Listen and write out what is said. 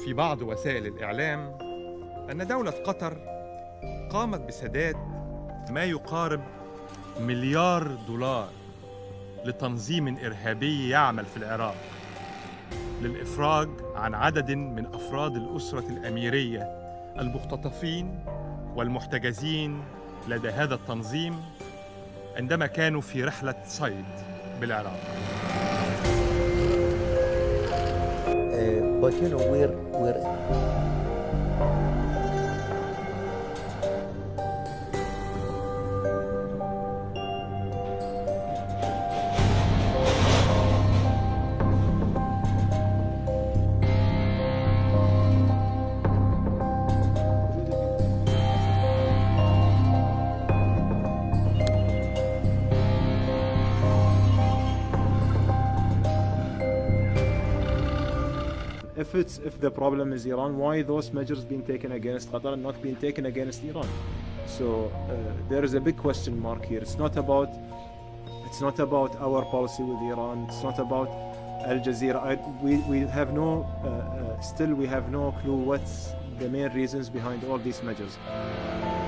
في بعض وسائل الإعلام أن دولة قطر قامت بسداد ما يقارب مليار دولار لتنظيم إرهابي يعمل في العراق للإفراج عن عدد من أفراد الأسرة الأميرية المختطفين والمحتجزين لدى هذا التنظيم عندما كانوا في رحلة صيد بالعراق. But you know, we're If the problem is Iran, why those measures being taken against Qatar and not being taken against Iran? So there is a big question mark here. It's not about our policy with Iran. It's not about Al Jazeera. We have no clue what's the main reasons behind all these measures.